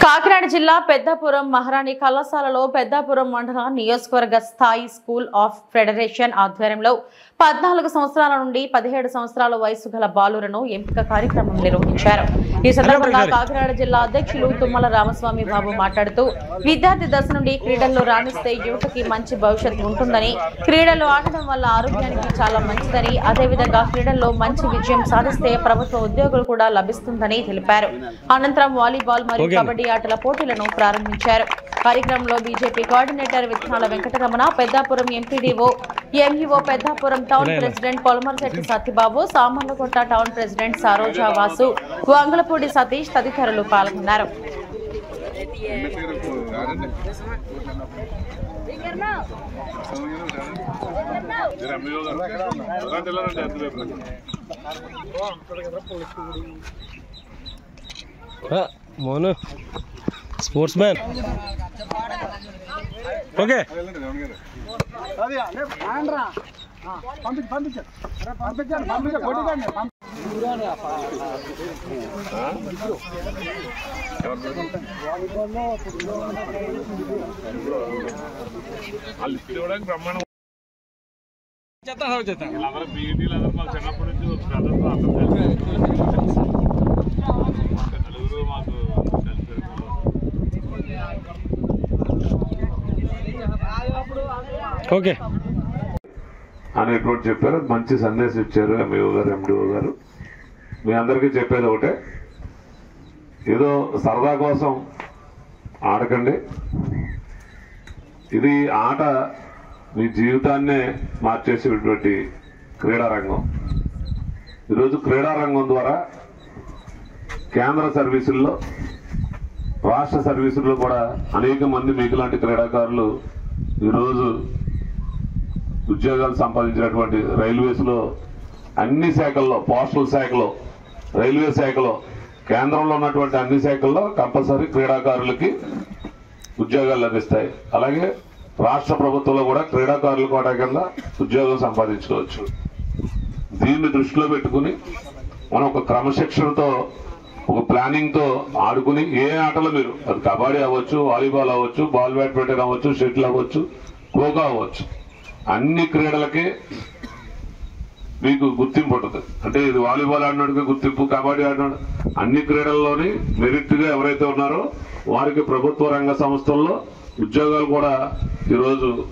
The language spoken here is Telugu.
కాకినాడ జిల్లా పెద్దాపురం మహారాణి కళాశాలలో పెద్దాపురం మండల నియోజకవర్గ స్థాయి స్కూల్ ఆఫ్ ఫెడరేషన్ ఆధ్వర్యంలో 14 సంవత్సరాల నుండి 17 సంవత్సరాల వయసు గల బాలులను ఎంపిక కార్యక్రమం నిర్వహించారు। ఈ సందర్భంగా కాకినాడ జిల్లా అధ్యక్షులు తుమ్మల రామస్వామి బాబు మాట్లాడుతూ విద్యార్థి దశ నుండి క్రీడల్లో రాణిస్తే యువతకి మంచి భవిష్యత్తు ఉంటుందని, క్రీడలు ఆడడం వల్ల ఆరోగ్యానికి చాలా మంచిదని, అదేవిధంగా క్రీడల్లో మంచి విజయం సాధిస్తే ప్రభుత్వ ఉద్యోగులు కూడా లభిస్తుందని తెలిపారు। అనంతరం వాలీబాల్ మరియు కబడ్డీ ఆటల పోటీలను ప్రారంభించారు। కార్యక్రమంలో BJP coordinator Vittanala Venkataramana, Peddapuram MPDO MEO, Peddapuram town president Polamarasetti Satyababu, Samarlakota town president Saroja Vasu, Vangalapudi Satish తదితరులు పాల్గొన్నారు। Monu sportsman okay okay అనేటువంటి చెప్పారు। మంచి సందేశం ఇచ్చారు ఎంఈఓ గారు, ఎండిఓ గారు। మీ అందరికీ చెప్పేది ఒకటే, ఏదో సరదా కోసం ఆడకండి। ఇది ఆట మీ జీవితాన్నే మార్చేసేటువంటి క్రీడారంగం। ఈరోజు క్రీడారంగం ద్వారా కేంద్ర సర్వీసుల్లో, రాష్ట్ర సర్వీసుల్లో కూడా అనేక మంది మీకు లాంటి క్రీడాకారులు ఈరోజు ఉద్యోగాలు సంపాదించినటువంటి రైల్వేస్ లో అన్ని శాఖల్లో, పోస్టల్ శాఖలో, రైల్వే శాఖలో, కేంద్రంలో ఉన్నటువంటి అన్ని శాఖల్లో కంపల్సరీ క్రీడాకారులకి ఉద్యోగాలు లభిస్తాయి। అలాగే రాష్ట్ర ప్రభుత్వంలో కూడా క్రీడాకారుల కోటా కింద ఉద్యోగం సంపాదించుకోవచ్చు। దీన్ని దృష్టిలో పెట్టుకుని మనం ఒక క్రమశిక్షణతో, ఒక ప్లానింగ్ తో ఆడుకుని ఏ ఆటలో మీరు, అది కబడ్డీ అవ్వచ్చు, వాలీబాల్ అవ్వచ్చు, బాల్ బ్యాడ్మింటన్ అవ్వచ్చు, షటిల్ అవ్వచ్చు, ఖోఖో అవ్వచ్చు, అన్ని క్రీడలకి మీకు గుర్తింపు ఉంటుంది। అంటే ఇది వాలీబాల్ ఆడినోడికి గుర్తింపు, కబడ్డీ ఆడినాడు, అన్ని క్రీడల్లోని మెరిట్ గా ఎవరైతే ఉన్నారో వారికి ప్రభుత్వ రంగ సంస్థల్లో ఉద్యోగాలు కూడా ఈరోజు